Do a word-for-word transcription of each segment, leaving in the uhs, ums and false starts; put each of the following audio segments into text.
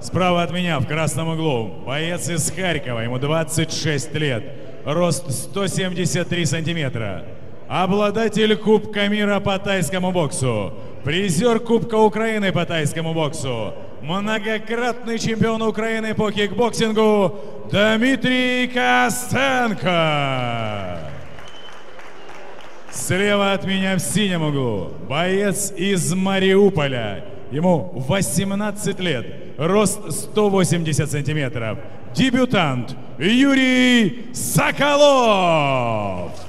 Справа от меня, в красном углу, боец из Харькова, ему двадцать шесть лет, рост сто семьдесят три сантиметра. Обладатель Кубка мира по тайскому боксу, призер Кубка Украины по тайскому боксу, многократный чемпион Украины по кикбоксингу Дмитрий Костенко. Слева от меня в синем углу боец из Мариуполя, ему восемнадцать лет, рост сто восемьдесят сантиметров, дебютант Юрий Соколов.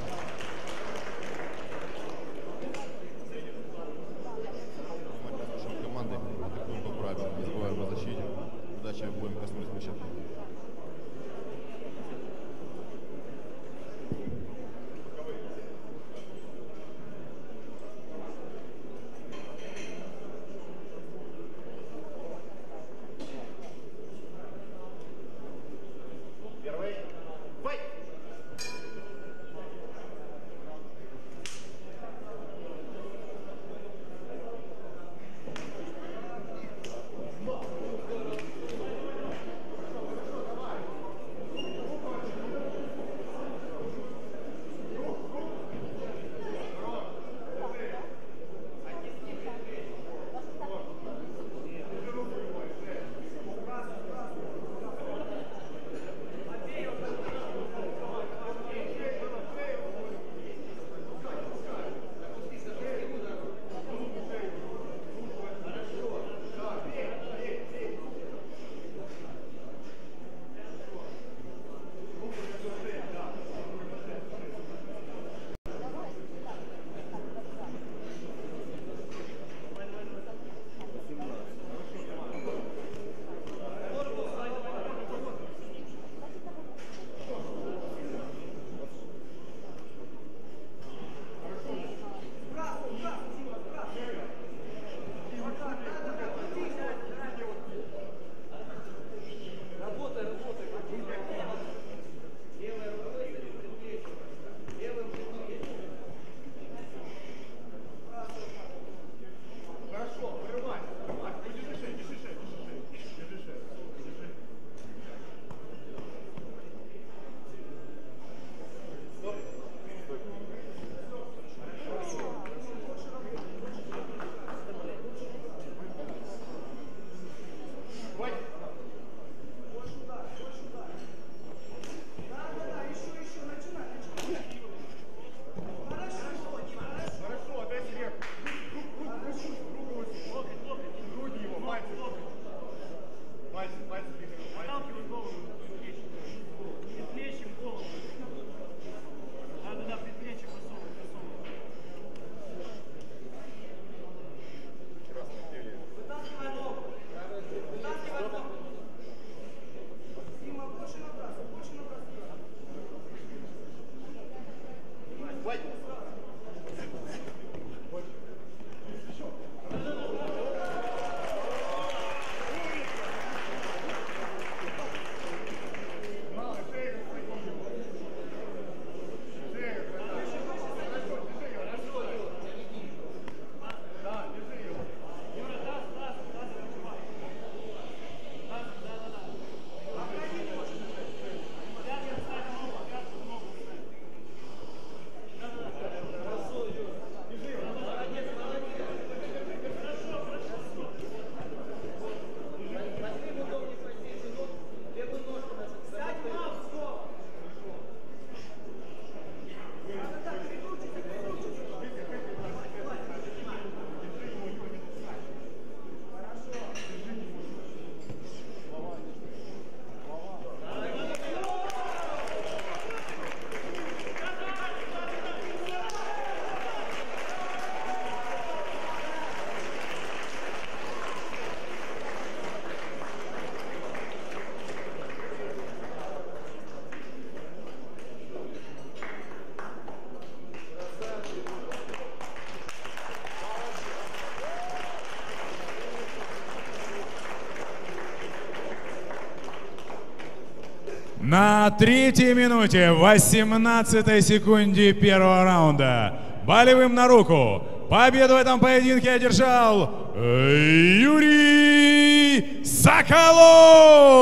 На третьей минуте, восемнадцатой секунде первого раунда, болевым на руку, победу в этом поединке одержал Юрий Соколов!